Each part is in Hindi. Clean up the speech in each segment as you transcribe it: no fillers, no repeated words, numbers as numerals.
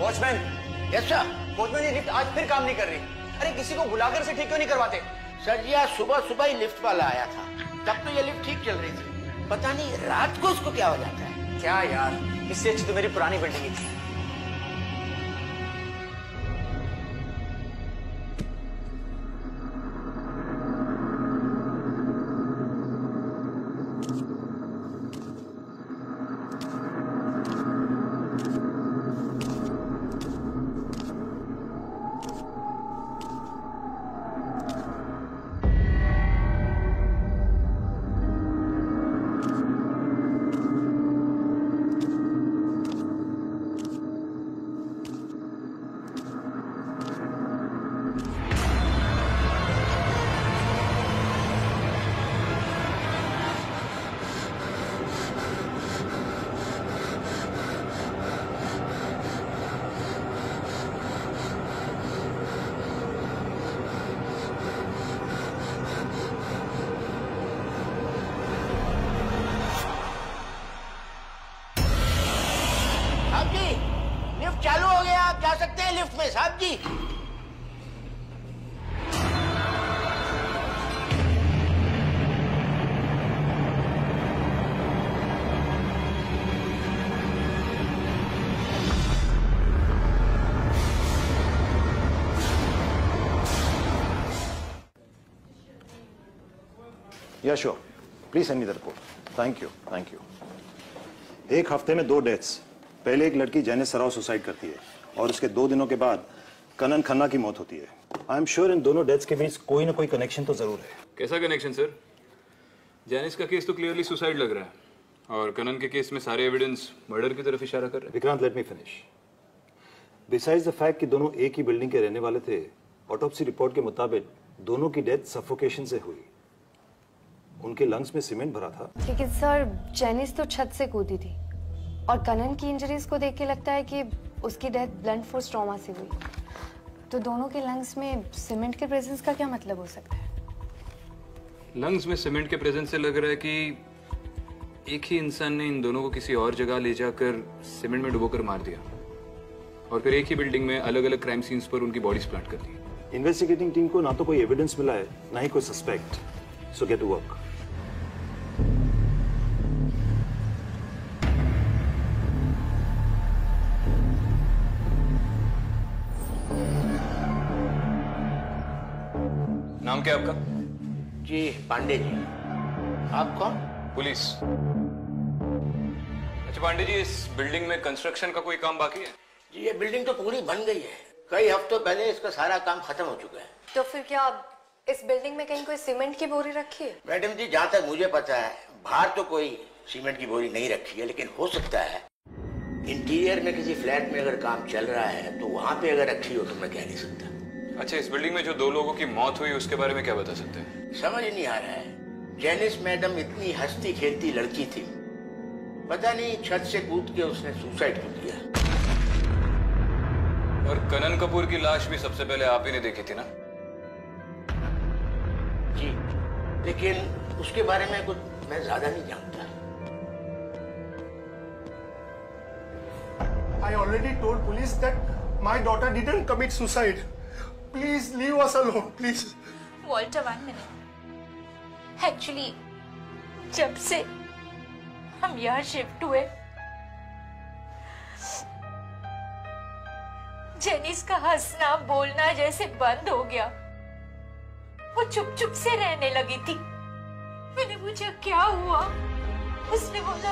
वॉचमैन। Yes sir. वॉचमैन, ये लिफ्ट आज फिर काम नहीं कर रही। अरे किसी को बुलाकर से ठीक क्यों नहीं करवाते? सर जी, आज सुबह सुबह ही लिफ्ट वाला आया था, तब तो ये लिफ्ट ठीक चल रही थी। पता नहीं रात को इसको क्या हो जाता है। क्या यार, इससे अच्छी तो मेरी पुरानी बिल्डिंग ही थी। चालू हो गया, आप जा सकते हैं लिफ्ट में साहब जी। Yeah sure, please send me the report. Thank you, thank you. एक हफ्ते में 2 डेथ्स। पहले एक लड़की जैनिस सराव सुसाइड करती है और उसके 2 दिनों के बाद कनन खन्ना की मौत होती है। आई एम श्योर इन दोनों डेथ्स के बीच कोई ना कोई कनेक्शन तो जरूर है। कैसा कनेक्शन सर? जैनिस का केस तो क्लियरली सुसाइड लग रहा है और कनन के केस में सारे एविडेंस मर्डर की तरफ इशारा कर रहे हैं। Vikrant, let me finish. Besides the fact कि दोनों एक ही बिल्डिंग के रहने वाले थे, ऑटोप्सी रिपोर्ट के मुताबिक दोनों की डेथ सफोकेशन से हुई। उनके लंग्स में सीमेंट भरा था। लेकिन सर, जैनिस तो छत से कूदी थी और कनन की इंजरीज को देख के लगता है कि उसकी डेथ ब्लंट फोर्स ट्रॉमा से हुई। तो दोनों के लंग्स में सीमेंट के प्रेजेंस का क्या मतलब हो सकता है? लंग्स में सीमेंट के प्रेजेंस से लग रहा है कि एक ही इंसान ने इन दोनों को किसी और जगह ले जाकर सीमेंट में डुबोकर मार दिया और फिर एक ही बिल्डिंग में अलग अलग क्राइम सीन्स पर उनकी बॉडीज प्लांट कर दी। इन्वेस्टिगेटिंग टीम को ना तो कोई एविडेंस मिला है, ना ही कोई suspect. So get to work. नाम क्या है आपका? जी पांडे जी। आप कौन? पुलिस। अच्छा पांडे जी, इस बिल्डिंग में कंस्ट्रक्शन का कोई काम बाकी है? जी ये बिल्डिंग तो पूरी बन गई है। कई हफ्तों पहले इसका सारा काम खत्म हो चुका है। तो फिर क्या इस बिल्डिंग में कहीं कोई सीमेंट की बोरी रखी है? मैडम जी, जहाँ तक मुझे पता है बाहर तो कोई सीमेंट की बोरी नहीं रखी है, लेकिन हो सकता है इंटीरियर में किसी फ्लैट में अगर काम चल रहा है तो वहाँ पे अगर रखी हो तो मैं कह नहीं सकता। अच्छा, इस बिल्डिंग में जो 2 लोगों की मौत हुई उसके बारे में क्या बता सकते हैं? समझ नहीं आ रहा है। जैनिस मैडम इतनी हंसती खेलती लड़की थी, पता नहीं छत से कूद के उसने सुसाइड कर दिया। और कनन कपूर की लाश भी सबसे पहले आप ही ने देखी थी ना? जी, लेकिन उसके बारे में कुछ मैं ज्यादा नहीं जानता। I already told police that my daughter didn't commit suicide. Please leave us alone, please. Walter, 1 minute. Actually, जब से हम यहाँ शिफ्ट हुए, जेनिस का हंसना बोलना जैसे बंद हो गया। वो चुप चुप से रहने लगी थी। मैंने पूछा क्या हुआ? उसने बोला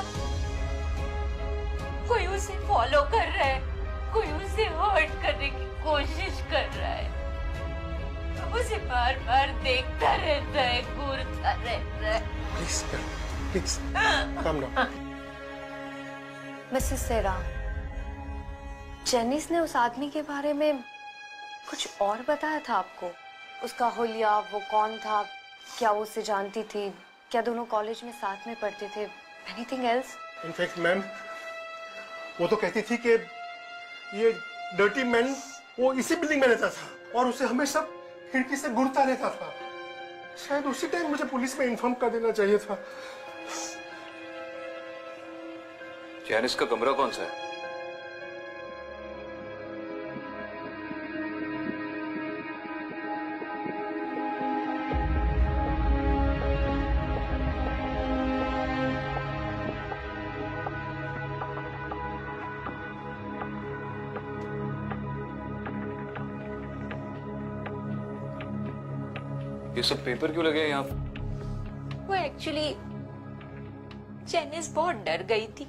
कोई उसे फॉलो कर रहा है, कोई उसे हर्ट करने की कोशिश कर रहा है, उसे बार बार देखता रहता है, घूरता रहता है। Please, calm down. Mrs Sarah, Janice ने उस आदमी के बारे में कुछ और बताया था आपको? उसका हुलिया, वो कौन था, क्या वो उसे जानती थी, क्या दोनों कॉलेज में साथ में पढ़ते थे? Anything else? In fact, ma'am, वो तो कहती थी कि ये डर्टी मैन वो इसी बिल्डिंग में रहता था और उसे हमेशा खिड़की से घूरता रहता था। शायद उसी टाइम मुझे पुलिस में इन्फॉर्म कर देना चाहिए था। जैनिस का कमरा कौन सा है? ये सब पेपर क्यों लगे हैं यहाँ? वो एक्चुअली जेनिस बहुत डर गई थी।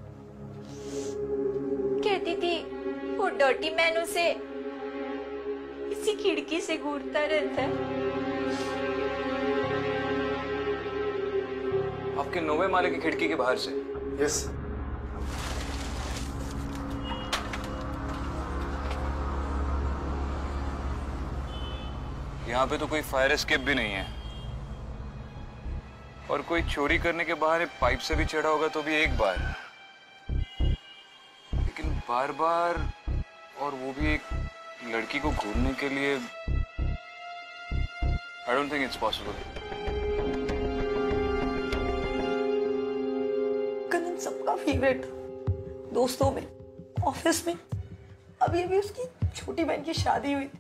कहती थी वो डर्टी मैन उसे इसी खिड़की से घूरता रहता है। आपके 9वें माले की खिड़की के बाहर से? यस। यहाँ पे तो कोई फायर एस्केप भी नहीं है, और कोई चोरी करने के बहाने पाइप से भी चढ़ा होगा तो भी एक बार, लेकिन बार बार, और वो भी एक लड़की को घूरने के लिए। I don't think it's possible. Kanan सबका फेवरेट था, दोस्तों में, ऑफिस में। अभी अभी उसकी छोटी बहन की शादी हुई थी।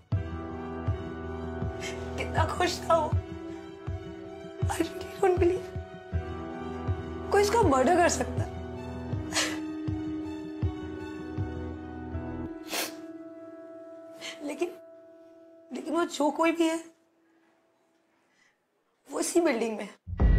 कितना खुश था वो। I really don't believe कोई इसका मर्डर कर सकता है। लेकिन वो जो कोई भी है वो इसी बिल्डिंग में है।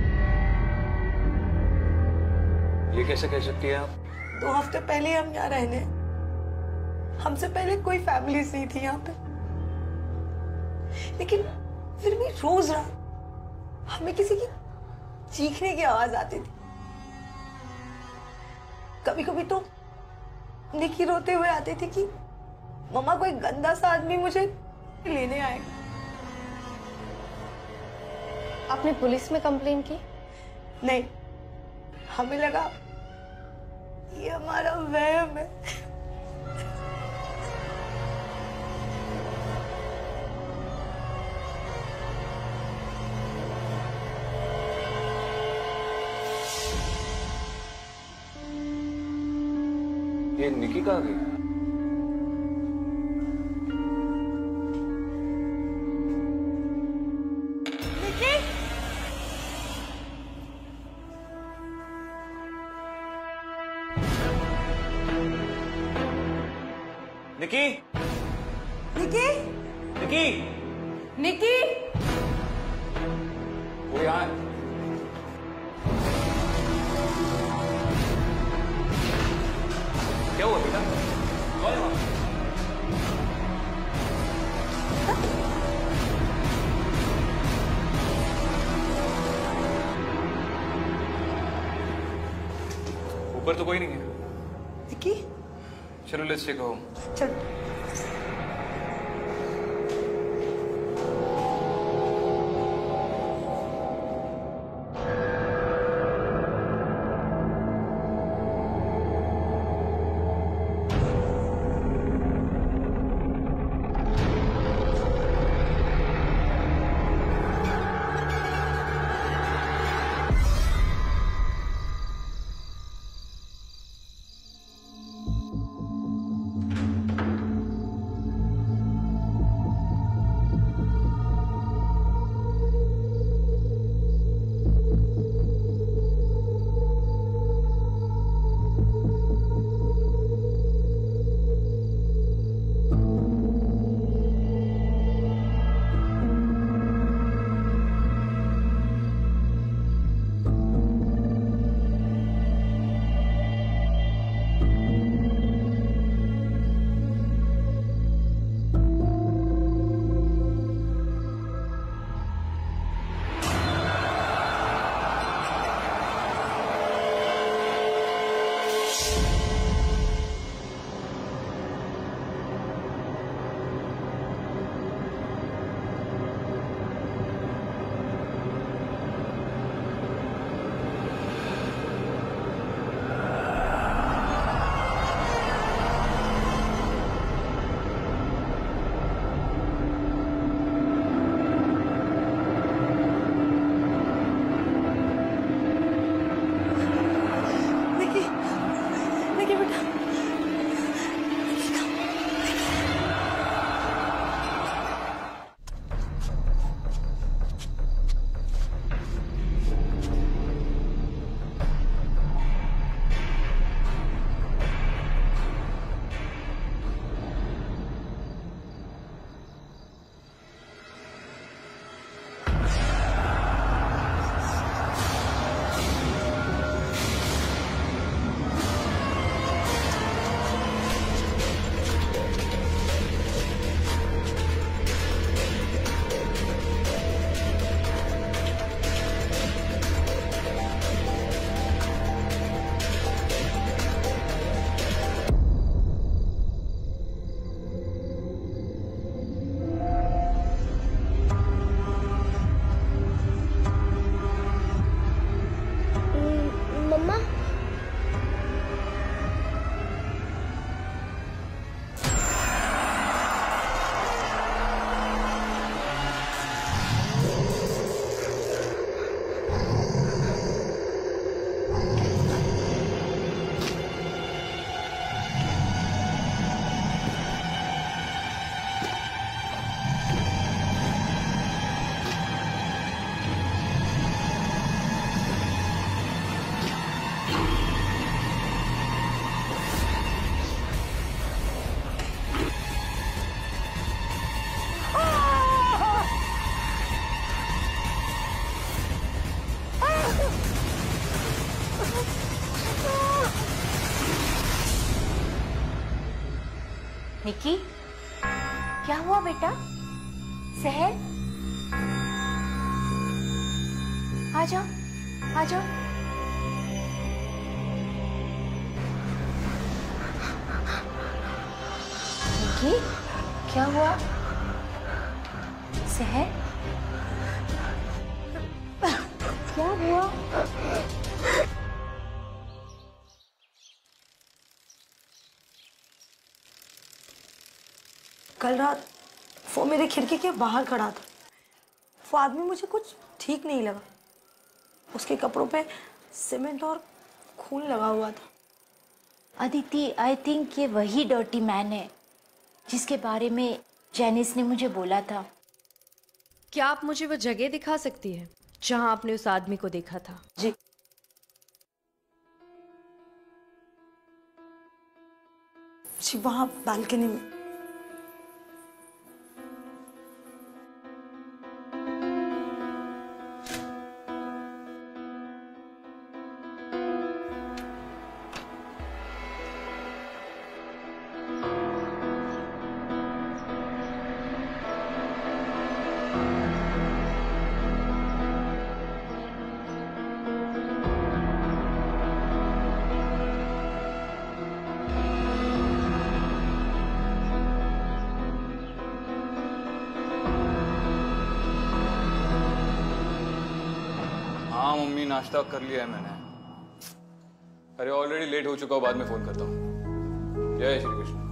ये कैसे कह सकती है आप? 2 हफ्ते पहले हम यहाँ रहने, हमसे पहले कोई फैमिली नहीं थी यहाँ पे, लेकिन फिर भी रोज रात हमें किसी की चीखने की आवाज आती थी। कभी कभी तो निकी रोते हुए आती थी कि मम्मा कोई गंदा सा आदमी मुझे लेने आएगा। आपने पुलिस में कंप्लेन की? नहीं, हमें लगा ये हमारा वहम है। ये निकी कहाँ गई? निकी, निकी, निकी, निकी, वो यहाँ है। क्या हुआ बेटा? कौन है वहाँ? ऊपर तो कोई नहीं है। निकी, चलो लेट्स टेक होम। चल। निकी, क्या हुआ बेटा? सहर, आ जाओ, आ जाओ। निकी, क्या हुआ? सहर, क्या हुआ? कल रात वो मेरे खिड़की के बाहर खड़ा था। वो आदमी मुझे कुछ ठीक नहीं लगा। उसके कपड़ों पे सीमेंट और खून लगा हुआ था। अदिति, आई थिंक ये वही डर्टी मैन है जिसके बारे में जेनिस ने मुझे बोला था। क्या आप मुझे वो जगह दिखा सकती है जहां आपने उस आदमी को देखा था? जी, जी वहां बालकनी में। हाँ मम्मी, नाश्ता कर लिया है मैंने। अरे ऑलरेडी लेट हो चुका हूँ, बाद में फोन करता हूँ। जय श्री कृष्ण।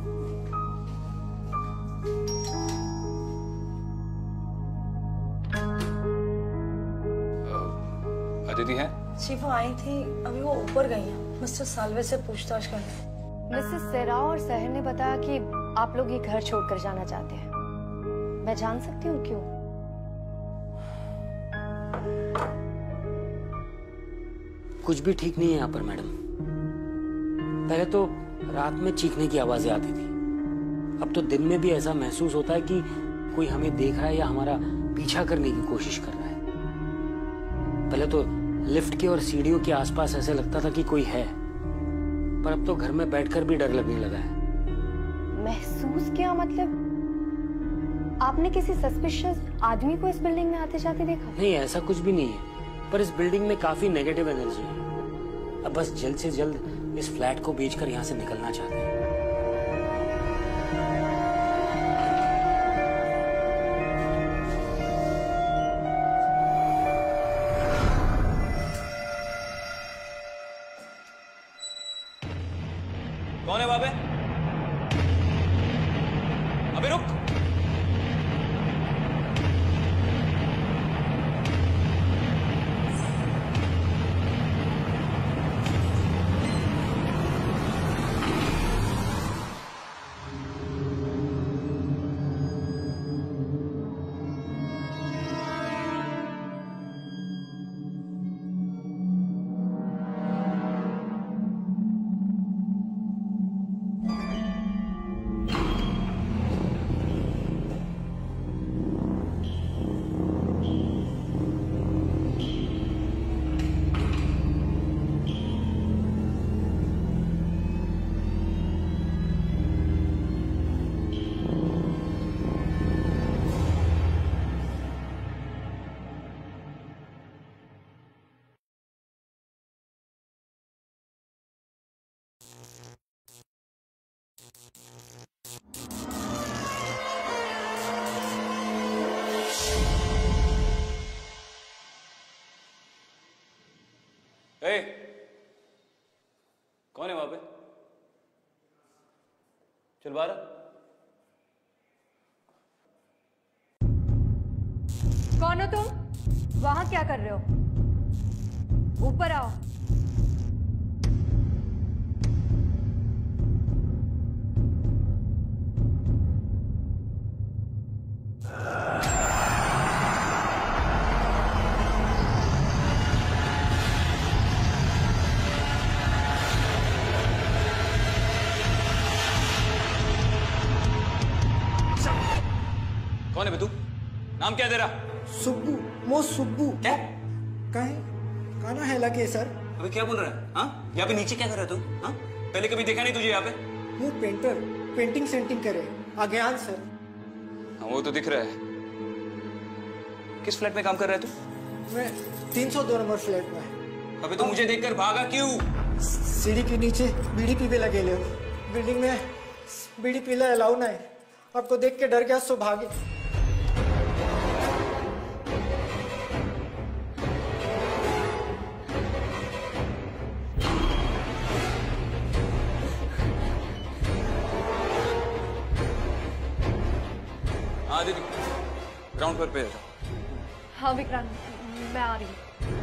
अदिति है? जी वो आई थी, अभी वो ऊपर गई हैं मिस्टर साल्वे से पूछताछ करने। मिसेस सेरा और सहर ने बताया कि आप लोग ये घर छोड़कर जाना चाहते हैं। मैं जान सकती हूँ क्यों? कुछ भी ठीक नहीं है यहाँ पर मैडम। पहले तो रात में चीखने की आवाजें आती थी, अब तो दिन में भी ऐसा महसूस होता है कि कोई हमें देख रहा है या हमारा पीछा करने की कोशिश कर रहा है। पहले तो लिफ्ट के और सीढ़ियों के आसपास ऐसे लगता था कि कोई है, पर अब तो घर में बैठकर भी डर लगने लगा है। महसूस क्या मतलब? आपने किसी सस्पिशियस आदमी को इस बिल्डिंग में आते जाते देखा? नहीं, ऐसा कुछ भी नहीं है, पर इस बिल्डिंग में काफी नेगेटिव एनर्जी है। अब बस जल्द से जल्द इस फ्लैट को बेचकर यहाँ से निकलना चाहते हैं। कौन है वहां पे? अबे रुक। ए, कौन है वहां पे? चल बाहर। कौन हो तुम? वहां क्या कर रहे हो? ऊपर आओ। कौन है बे तू? नाम क्या है तेरा? सुब्बू, मो सुब्बू। क्या? काना है लगे सर। अबे क्या बोल रहा है? हाँ, यहाँ पे नीचे क्या कर रहा है तू? हाँ, पहले कभी देखा नहीं तुझे यहाँ पे? मैं पेंटर। पेंटिंग सेंटिंग करे अज्ञान सर। हाँ वो तो दिख रहा है। किस फ्लैट में काम कर रहा है तू? मैं 302 नंबर फ्लैट में है। अबे तो मुझे देखकर भागा क्यों? सीढ़ी के नीचे बीड़ी पीवे लगे ले। बिल्डिंग में बीड़ी पीला अलाउ ना है। आपको देख के डर गया सो भागे। हाँ दीदी, ग्राउंड पर पे जाओ। हाँ विक्रांत, मैं आ रही हूँ।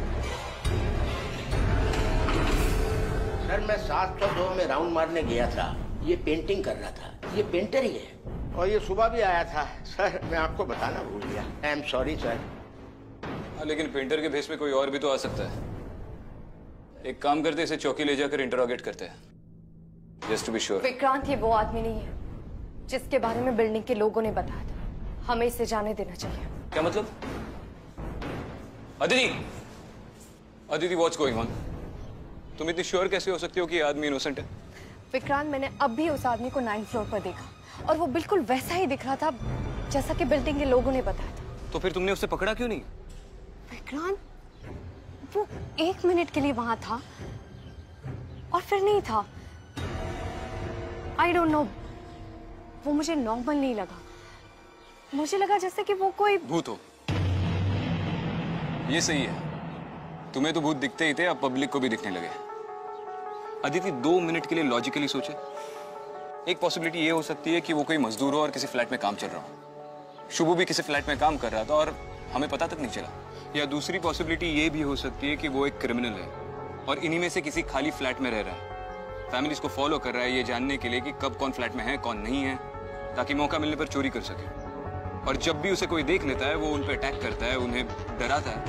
सर मैं 702 में राउंड मारने गया था। ये पेंटिंग कर रहा था। ये पेंटर ही है और ये सुबह भी आया था। सर मैं आपको बताना भूल गया। I am sorry sir. हाँ लेकिन पेंटर के भेस में कोई और भी तो आ सकता है। एक काम करते, इसे चौकी ले जाकर इंटरोगेट करते हैं, just to be sure. Vikrant ये वो आदमी नहीं है जिसके बारे में बिल्डिंग के लोगों ने बताया था। हमें इसे जाने देना चाहिए। क्या मतलब? Aditi, Aditi what's going on? तुम इतनी श्योर कैसे हो सकती हो कि ये आदमी इनोसेंट है? विक्रांत मैंने अब भी उस आदमी को 9th फ्लोर पर देखा और वो बिल्कुल वैसा ही दिख रहा था जैसा कि बिल्डिंग के लोगों ने बताया था। तो फिर तुमने उसे पकड़ा क्यों नहीं? विक्रांत वो 1 मिनट के लिए वहां था और फिर नहीं था। आई डोंट नो, वो मुझे नॉर्मल नहीं लगा। मुझे लगा जैसे कि वो कोई भूत हो। ये सही है, तुम्हें तो भूत दिखते ही थे, अब पब्लिक को भी दिखने लगे। अदिति 2 मिनट के लिए लॉजिकली सोचे। एक पॉसिबिलिटी ये हो सकती है कि वो कोई मजदूर हो और किसी फ्लैट में काम चल रहा हो। शुभू भी किसी फ्लैट में काम कर रहा था और हमें पता तक नहीं चला। या दूसरी पॉसिबिलिटी ये भी हो सकती है कि वो एक क्रिमिनल है और इन्हीं में से किसी खाली फ्लैट में रह रहा है। फैमिली इसको फॉलो कर रहा है ये जानने के लिए कि कब कौन फ्लैट में है कौन नहीं है, ताकि मौका मिलने पर चोरी कर सके। और जब भी उसे कोई देख लेता है वो उन पर अटैक करता है, उन्हें डराता है।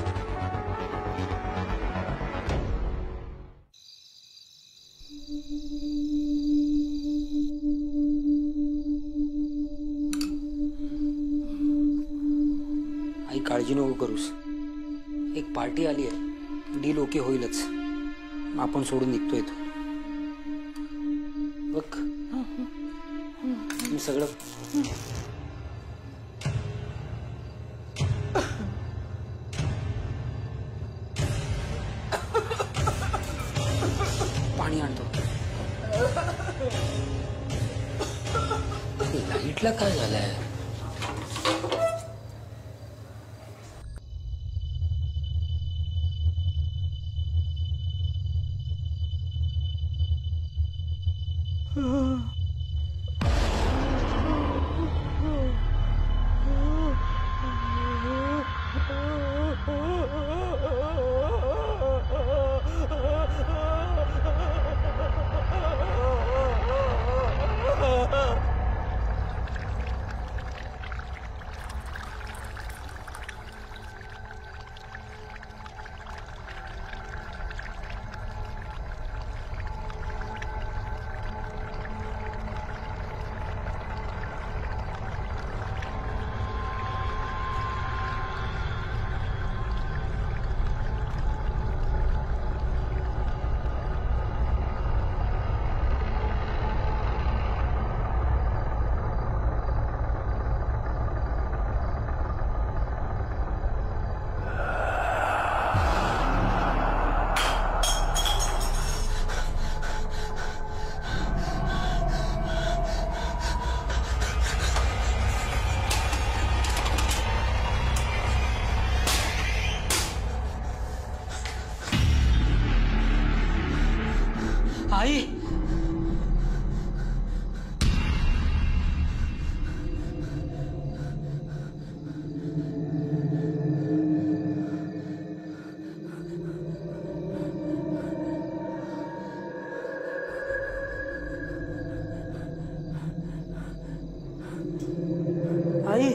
आई काळजी नको करूस. एक पार्टी आली आहे, डील ओके होईलच. आपण सोडून निघतोय तो. बघ मी सगळं पाणी आणतो. लाईटला काय झालंय? आई आई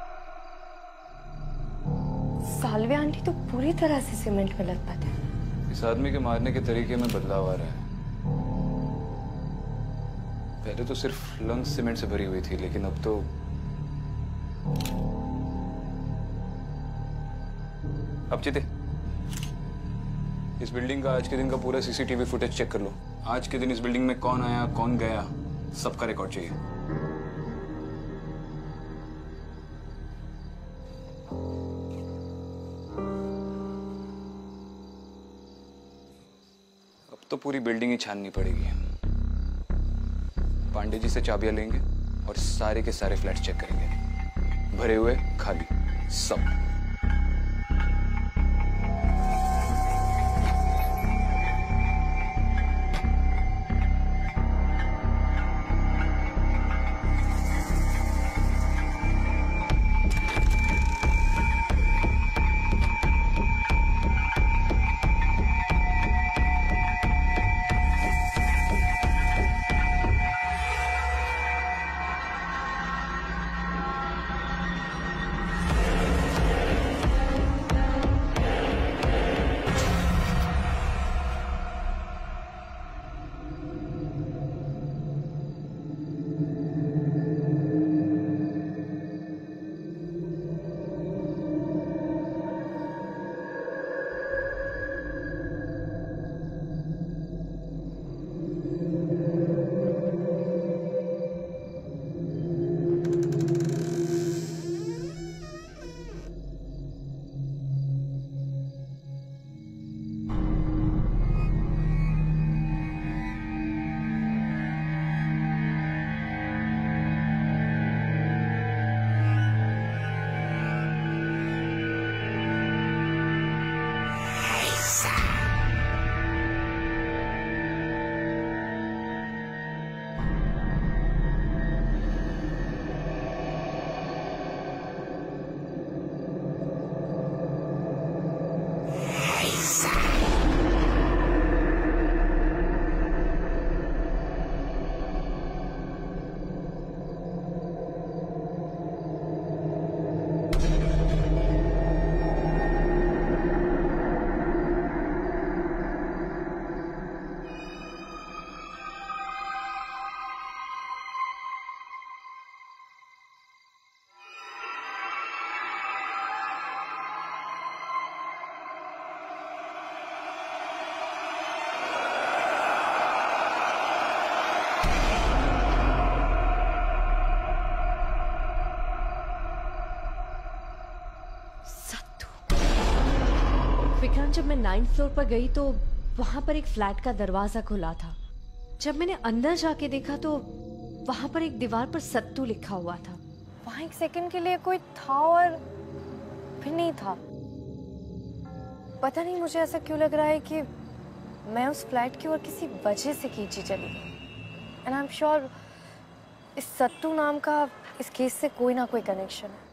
सालवे आंटी तो पूरी तरह से सीमेंट में लत पाते हैं। इस आदमी के मारने के तरीके में बदलाव आ रहा है। पहले तो सिर्फ लंग्स सीमेंट से भरी हुई थी, लेकिन अब तो अब चिते, इस बिल्डिंग का आज के दिन का पूरा सीसीटीवी फुटेज चेक कर लो। आज के दिन इस बिल्डिंग में कौन आया, कौन गया, सबका रिकॉर्ड चाहिए। अब तो पूरी बिल्डिंग ही छाननी पड़ेगी। पांडे जी से चाबियां लेंगे और सारे के सारे फ्लैट चेक करेंगे, भरे हुए, खाली, सब। विक्रांत, जब मैं 9th फ्लोर पर गई तो वहां पर एक फ्लैट का दरवाजा खुला था। जब मैंने अंदर जाके देखा तो वहां पर एक दीवार पर सत्तू लिखा हुआ था। वहां एक सेकंड के लिए कोई था और फिर नहीं था। पता नहीं मुझे ऐसा क्यों लग रहा है कि मैं उस फ्लैट की ओर किसी वजह से खींची चली गई। एंड आई एम श्योर इस सत्तू नाम का इस केस से कोई ना कोई कनेक्शन है।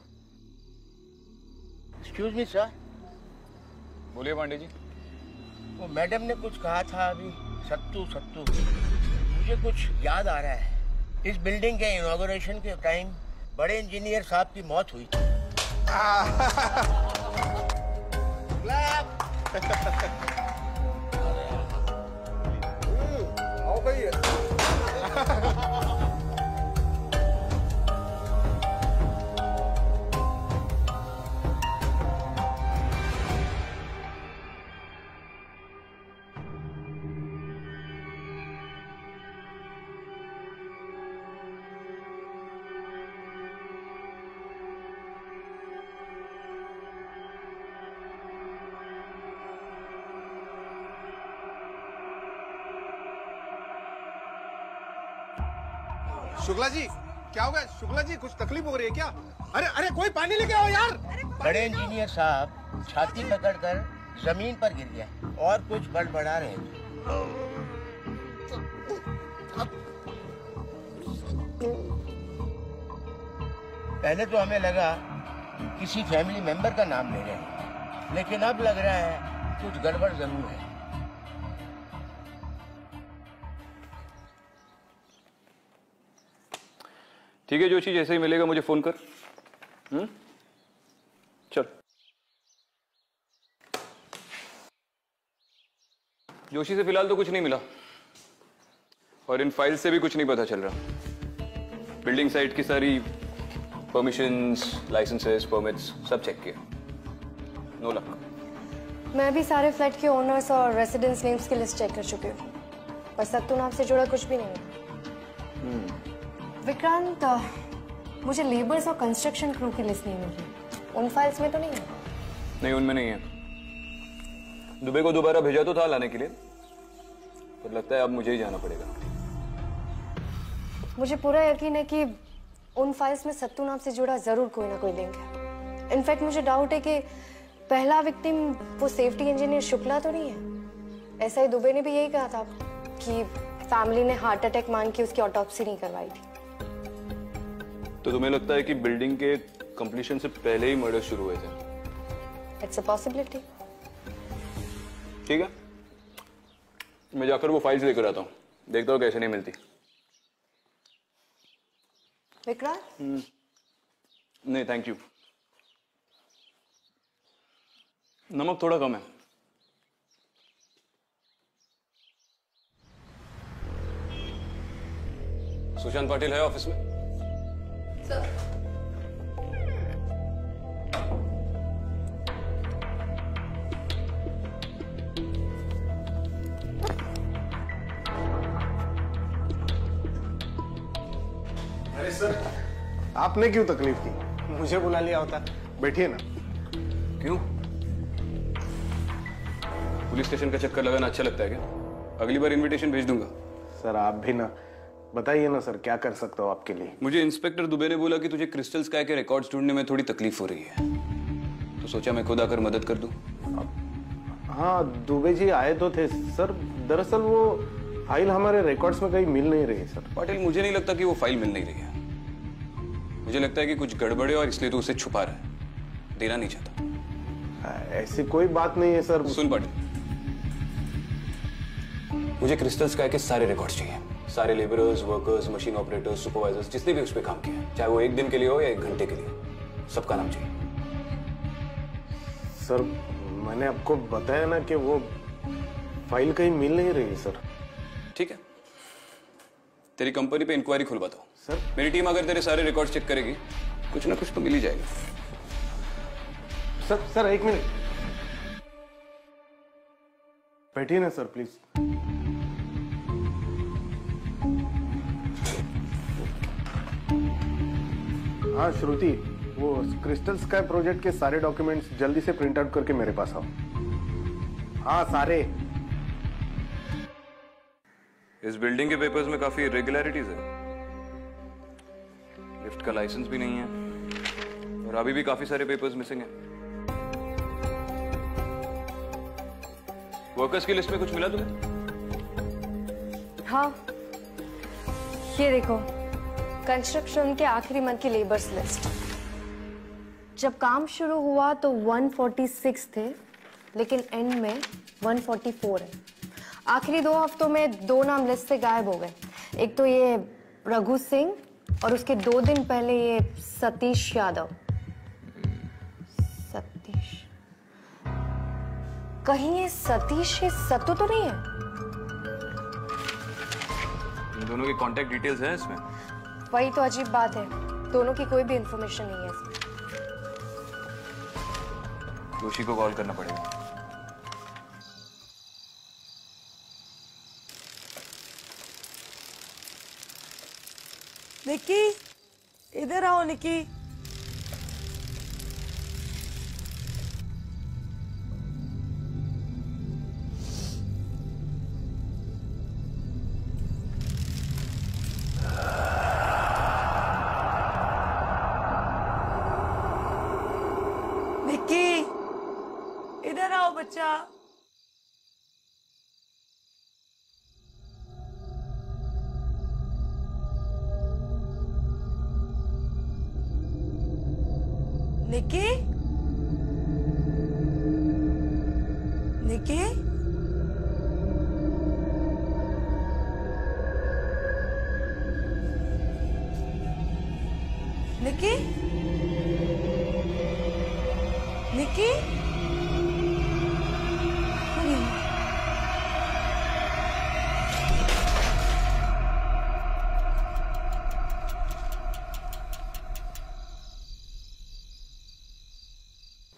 Excuse me sir. बोलिए पांडे जी। वो मैडम ने कुछ कहा था अभी, सत्तू सत्तू, मुझे कुछ याद आ रहा है। इस बिल्डिंग के इनॉग्रेशन के टाइम बड़े इंजीनियर साहब की मौत हुई थी। आओ भाई। शुक्ला जी, क्या हो गया? शुक्ला जी, कुछ तकलीफ हो रही है क्या? अरे अरे, कोई पानी लेके आओ यार। बड़े इंजीनियर साहब छाती पकड़कर जमीन पर गिर गए और कुछ बड़बड़ा रहे थे। पहले तो हमें लगा किसी फैमिली मेंबर का नाम ले रहे हैं, लेकिन अब लग रहा है कुछ गड़बड़ जरूर है। ठीक है जोशी, जैसे ही मिलेगा मुझे फोन कर। चल। जोशी से फिलहाल तो कुछ नहीं मिला और इन फाइल्स से भी कुछ नहीं पता चल रहा। बिल्डिंग साइट की सारी परमिशंस, लाइसेंसेस, परमिट्स सब चेक किए, नो लक। मैं भी सारे फ्लैट के ओनर्स और रेसिडेंट्स नेम्स की लिस्ट चेक कर चुकी हूँ, पर सत्तू नाम से जुड़ा कुछ भी नहीं है। विक्रांत, मुझे लेबर्स और कंस्ट्रक्शन क्रू की लिस्ट नहीं मिल रही। उन फाइल्स में तो नहीं है? नहीं, उनमें नहीं है। दुबई को दोबारा भेजा तो था लाने के लिए, पर लगता है अब मुझे ही जाना पड़ेगा। मुझे पूरा यकीन है कि उन फाइल्स में सत्तू नाम से जुड़ा जरूर कोई ना कोई लिंक है। इनफैक्ट मुझे डाउट है कि पहला विक्टिम वो सेफ्टी इंजीनियर शुक्ला तो नहीं है। ऐसा ही दुबे ने भी यही कहा था कि फैमिली ने हार्ट अटैक मान के उसकी ऑटोप्सी नहीं करवाई थी। तो तुम्हें लगता है कि बिल्डिंग के कंप्लीशन से पहले ही मर्डर शुरू हुए थे? It's a possibility. ठीक है, मैं जाकर वो फाइल्स लेकर आता हूँ, देखता हूँ कैसे नहीं मिलती। विक्रांत? नहीं थैंक यू, नमक थोड़ा कम है। सुशांत पाटिल है ऑफिस में? सर। अरे सर, आपने क्यों तकलीफ की? मुझे बुला लिया होता। बैठिए ना। क्यों? पुलिस स्टेशन का चक्कर लगाना अच्छा लगता है क्या? अगली बार इनविटेशन भेज दूंगा। सर आप भी ना, बताइए ना सर, क्या कर सकता हूँ आपके लिए? मुझे इंस्पेक्टर दुबे ने बोला कि तुझे क्रिस्टल स्काई के रिकॉर्ड्स ढूंढने में थोड़ी तकलीफ हो रही है, तो सोचा मैं खुद आकर मदद कर दूं। हाँ, दुबे जी आए तो थे सर। दरअसल वो फाइल हमारे रिकॉर्ड्स में कहीं मिल नहीं रही सर। पाटिल, मुझे नहीं लगता कि वो फाइल मिल नहीं रही है। मुझे लगता है कि कुछ गड़बड़ है और इसलिए तो उसे छुपा रहा है, देना नहीं चाहता। ऐसी कोई बात नहीं है सर। सुन पाटिल, मुझे क्रिस्टल स्काई के सारे रिकॉर्ड्स चाहिए, सारे labourers, workers, machine operators, supervisors, जिसने भी उस पर काम किया, चाहे वो 1 दिन के लिए हो या 1 घंटे के लिए, सबका नाम चाहिए। सर मैंने आपको बताया ना कि वो फाइल कहीं मिल नहीं रही सर। ठीक है, तेरी कंपनी पे इंक्वायरी खुलवाता हूँ सर। मेरी टीम अगर तेरे सारे रिकॉर्ड चेक करेगी, कुछ ना कुछ तो मिल ही जाएगा। सर 1 मिनट बैठिए ना सर प्लीज। हाँ श्रुति, वो क्रिस्टल स्काई प्रोजेक्ट के सारे डॉक्यूमेंट्स जल्दी से प्रिंट आउट करके मेरे पास आओ। हाँ सारे। इस बिल्डिंग के पेपर्स में काफी इरेगुलरिटीज है। लिफ्ट का लाइसेंस भी नहीं है और अभी भी काफी सारे पेपर्स मिसिंग हैं। वर्कर्स की लिस्ट में कुछ मिला तुम्हें? हाँ, ये देखो, कंस्ट्रक्शन के आखिरी मंथ की लेबर्स लिस्ट। जब काम शुरू हुआ तो 146 थे, लेकिन एंड में 144 है। आखिरी 2 हफ्तों में 2 नाम लिस्ट से गायब हो गए। एक तो ये रघु सिंह और उसके 2 दिन पहले ये सतीश यादव। सतीश, कहीं ये सतीश ये सत्तू तो नहीं है? इन दोनों की कांटेक्ट डिटेल्स हैं इसमें? वही तो अजीब बात है, दोनों की कोई भी इंफॉर्मेशन नहीं है इसमें। जोशी को कॉल करना पड़ेगा। निक्की, इधर आओ निक्की। निक्की, इधर आओ बच्चा। निक्की, निक्की, निक्की, निक्की,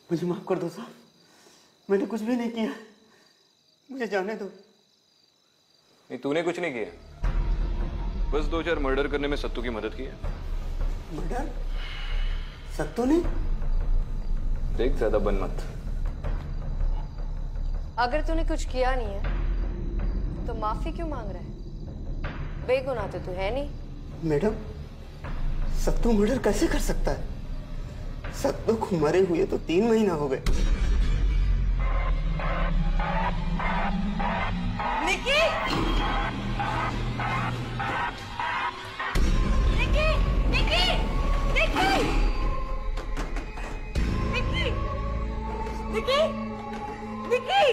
मुझे माफ कर दो साहब, मैंने कुछ भी नहीं किया, मुझे जाने दो। नहीं, तूने कुछ नहीं किया, बस 2-4 मर्डर करने में सत्तू की मदद की है। मर्डर? सत्तू ने? देख, ज्यादा बन मत। अगर तूने कुछ किया नहीं है तो माफी क्यों मांग रहा है? बेगुनाह तो तू है नहीं। मैडम, सत्तू मर्डर कैसे कर सकता है? सत्तू को मरे हुए तो 3 महीना हो गए। निकी! निकी! निकी! निकी! निकी! निकी! निकी!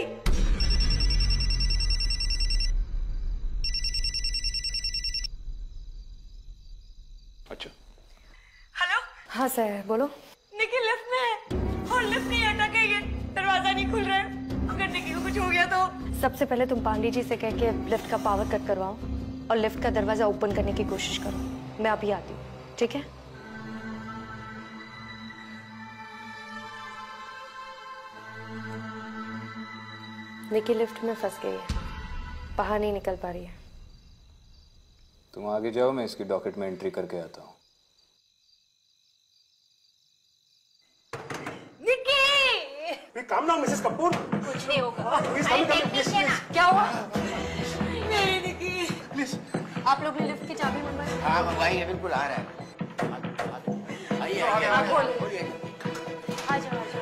अच्छा। हेलो? हाँ सर, बोलो। निकी लिफ्ट में है और लिफ्ट नहीं हटा के ये दरवाजा नहीं खुल रहा है। अगर निकी को कुछ हो गया तो? सबसे पहले तुम पांडे जी से कह के लिफ्ट का पावर कट करवाओ और लिफ्ट का दरवाजा ओपन करने की कोशिश करो। मैं अभी आती हूँ, ठीक है? निकी लिफ्ट में फंस गई है, बाहर नहीं निकल पा रही है। तुम आगे जाओ, मैं इसकी डॉकेट में एंट्री करके आता हूँ। निकी! काम नाउ मिसेस कपूर। कुछ नहीं होगा। प्लीज क्या हुआ? मेरी निकी। प्लीज। आप लोग ने लिफ्ट की चाबी मंगवाई? हाँ मंगवाई है, बिल्कुल आ रहा है। आइए आइए आप आइए। बोलिए। आ जाओ, आ जाओ।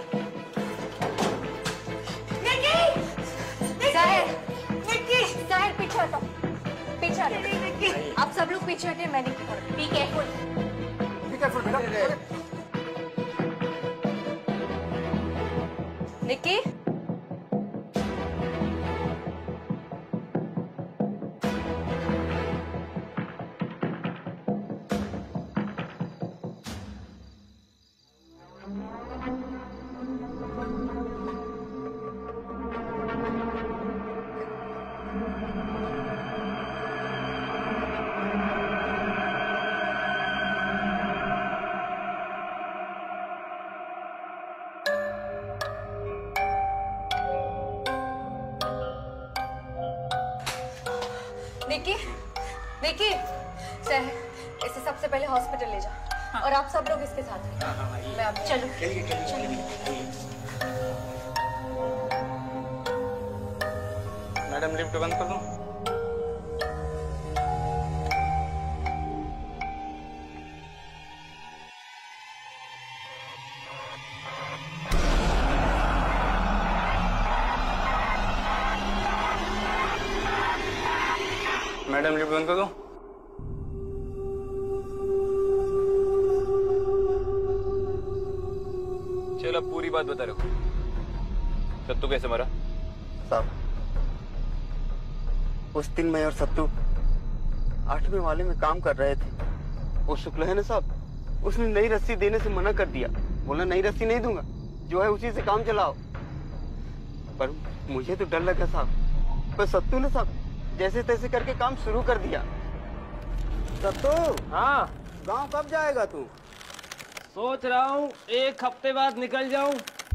साहिल पीछे हटो, पीछे हटो। आप सब लोग पीछे हटे, मैं नहीं। Be careful. बी केयरफुल बेटा। निकी, निकी, निकी, सर, इसे सबसे पहले हॉस्पिटल ले जा। और आप सब लोग इसके साथ हैं। मैं आप चलो। मैडम लिफ्ट बंद कर दूं? मैडम लिफ्ट बंद कर दो। चल अब पूरी बात बता रखो। सत्तू कैसे मरा? साहब, उस दिन मैं और सत्तू 8वें वाले में काम कर रहे थे। वो शुक्ल है ना साहब, उसने नई रस्सी देने से मना कर दिया। बोला नई रस्सी नहीं दूंगा, जो है उसी से काम चलाओ। पर मुझे तो डर लगा साहब। पर सत्तू ने साहब जैसे तैसे करके काम शुरू कर दिया। सत्तू, हाँ गांव कब जाएगा तू? सोच रहा हूँ 1 हफ्ते बाद निकल जाऊं।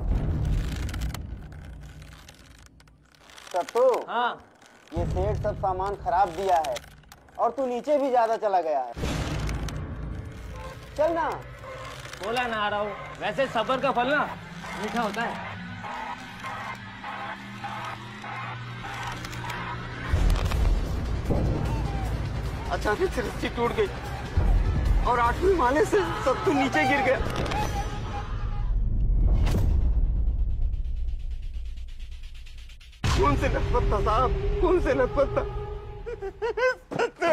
सत्तू, हाँ ये सेठ सब सामान खराब दिया है और तू नीचे भी ज्यादा चला गया है। चल ना। बोला ना आ रहा हूँ। वैसे सब्र का फल ना मीठा होता है। अचानक से रस्सी टूट गई और 8वें माले से सत्तू नीचे गिर गया। कौन से लखपत था साहब, कौन से लखपत था? सत्तू,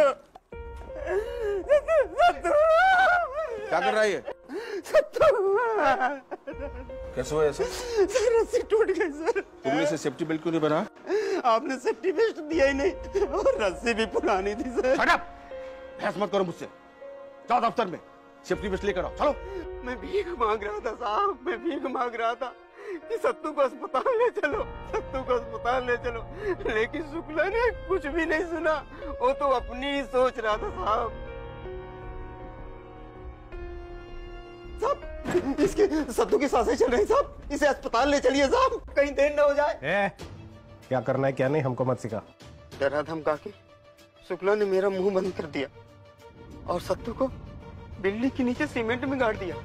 सत्तू, क्या कर रहा है ये? सत्तू, कैसे हुआ ऐसे? सर रस्सी टूट गई सर। तुमने इसे सेफ्टी बेल्ट क्यों नहीं बना? आपने सेफ्टी बेल्ट दिया ही नहीं और रस्सी भी पुरानी थी सर। Shut up! बहस मत करो मुझसे। जाओ दफ्तर में सेफ्टी बेल्ट लेकर आओ। चलो। मैं भीख मांग रहा था साहब, मैं भीख मांग रहा था कि सत्तू को अस्पताल ले चलो, सत्तू को अस्पताल ले चलो। लेकिन शुक्ला ने कुछ भी नहीं सुना, वो तो अपनी ही सोच रहा था साहब। साहब इसके सत्तू की सांसें चल रही साहब, इसे अस्पताल ले चलिए साहब, कहीं देर न हो जाए। क्या करना है क्या नहीं हमको मत सिखा। डरा धमका के शुक्ला ने मेरा मुंह बंद कर दिया और सत्तू को बिल्ली के नीचे सीमेंट में गाड़ दिया।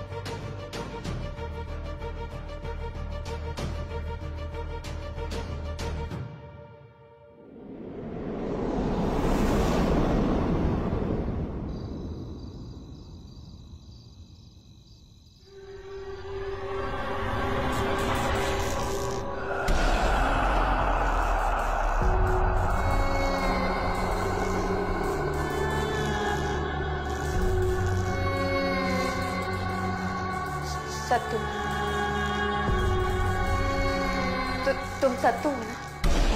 सत्तू, तुम सत्तू हो ना?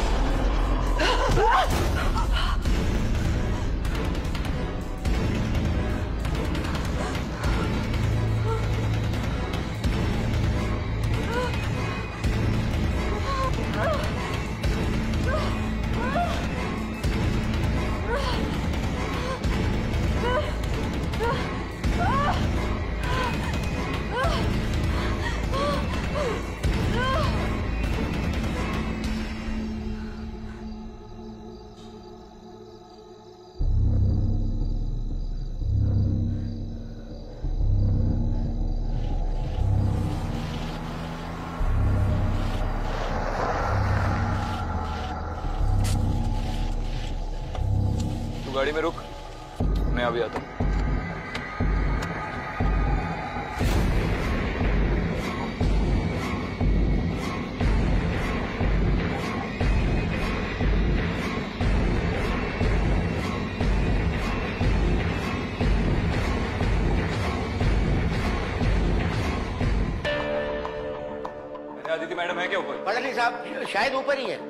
गाड़ी में रुक, मैं अभी आता हूँ। आदित्य मैडम है क्या ऊपर? पता नहीं साहब, शायद ऊपर ही है।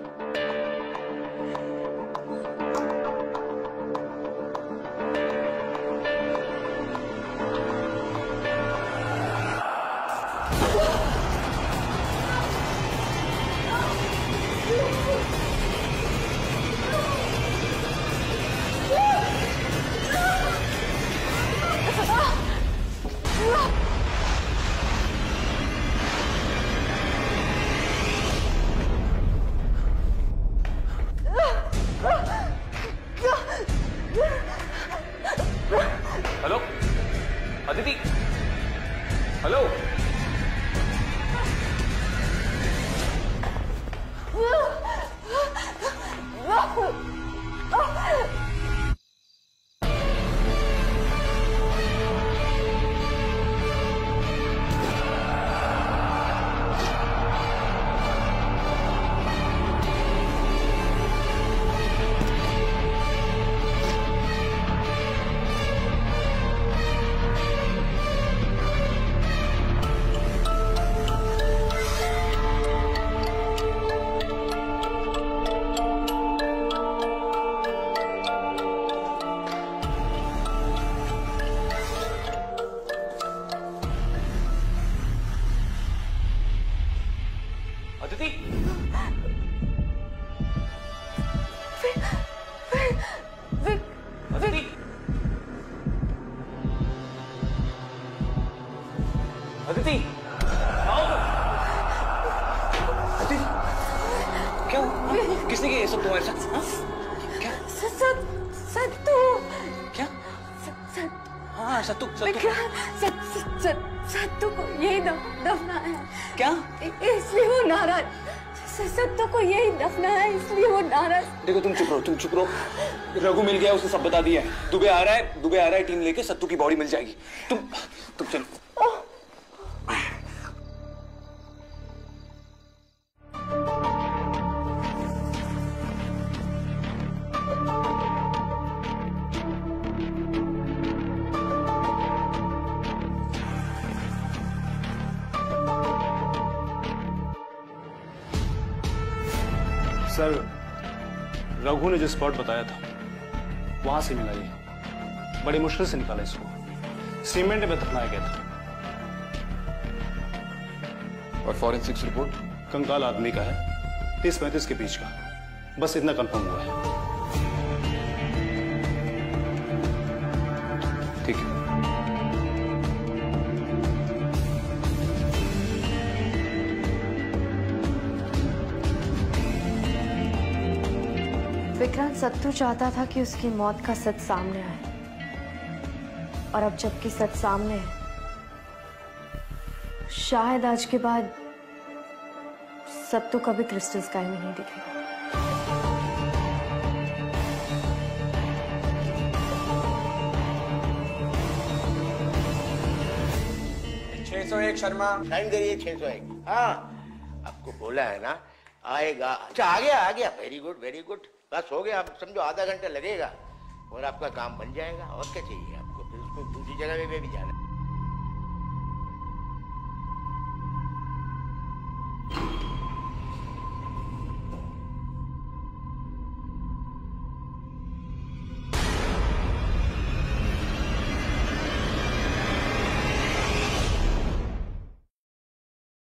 Hello Aditi, hello. अदिति, अदिति, अदिति, आओ। अदिति, क्या हुआ? किसने किया ये सब तुम्हारे साथ? हाँ? क्या? सत्तू। क्या? हाँ सत्तू, सत्तू को यही दफनाया। क्या? इसलिए वो नाराज, सत्तू को यही दफनाया इसलिए वो नाराज। देखो तुम चुप रहो। रघु मिल गया, उसने सब बता दिया है। दुबे आ रहा है टीम लेके, सत्तू की बॉडी मिल जाएगी। तुम चलो। सर, रघु ने जो स्पॉट बताया था वहां से मिला ये। बड़ी मुश्किल से निकाला इसको, सीमेंट में दफनाया गया था। और फॉरेंसिक्स रिपोर्ट? कंकाल आदमी का है, 30-35 के बीच का, बस इतना कंफर्म हुआ है। ठीक है। विक्रांत सत्तू चाहता था कि उसकी मौत का सच सामने आए, और अब जबकि सच सामने है, शायद आज के बाद सत्तू कभी क्रिस्टल स्काई में नहीं दिखेगा। 601 शर्मा साइन करिए 601। हाँ आपको बोला है ना आएगा। अच्छा आ गया वेरी गुड बस हो गया। आप समझो आधा घंटा लगेगा और आपका काम बन जाएगा। और क्या चाहिए आपको? फिर उसको दूसरी जगह पे भी जाना।